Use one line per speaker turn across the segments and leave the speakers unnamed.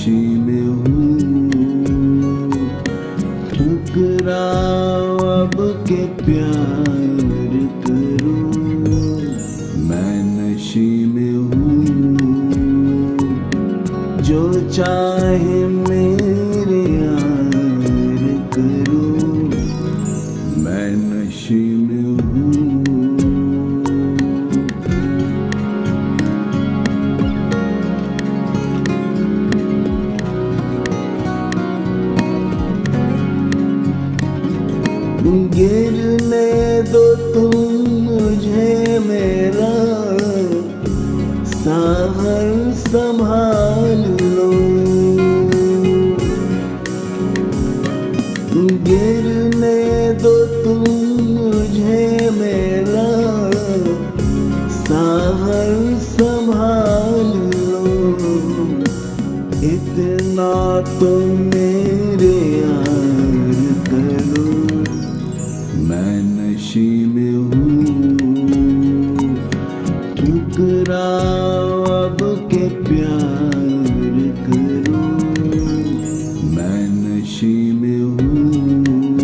नशे में हूँ, ठुकराओ अब के प्यार करूँ। मैं नशे में हूँ, जो चाहे मेरे यार करूँ। मैं नशे में हूँ। गिरने दो तुम मुझे, मेरा सावर संभाल लो। गिरने दो तुम मुझे, मेरा सावर संभाल लो। इतना तो मेरे यार करो। मैं नशे में हूँ, ठुकराओ अब के प्यार करो। मैं नशे में हूँ,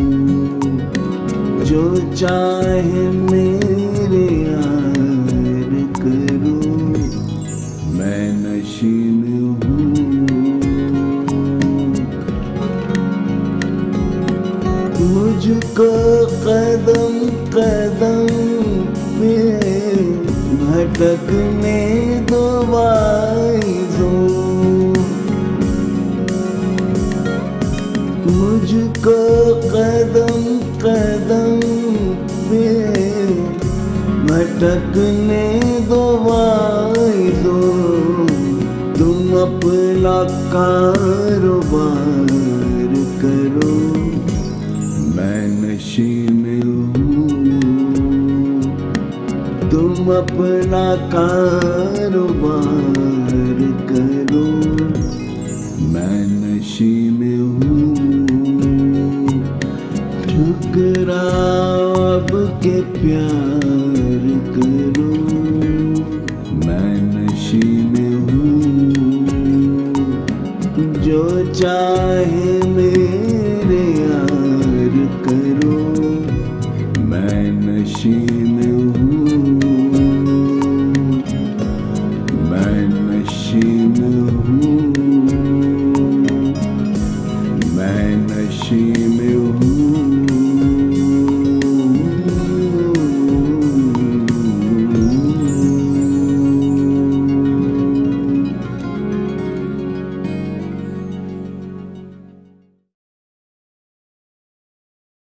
जो चाहे मेरे यार करो। मैं नशे में हूँ। मुझको कदम कदम पे भटकने दो वाइज़ों। मुझको कदम कदम पे भटकने दो वाइज़ों। तुम अपना कारोबार करो। मैं नशे में हूँ, तुम अपना कारोबार करो। मैं नशे में हूँ, ठुकराओ अब के प्यार करो। मैं नशे में हूँ, जो चाहे मेरे यार करो। मैं नशे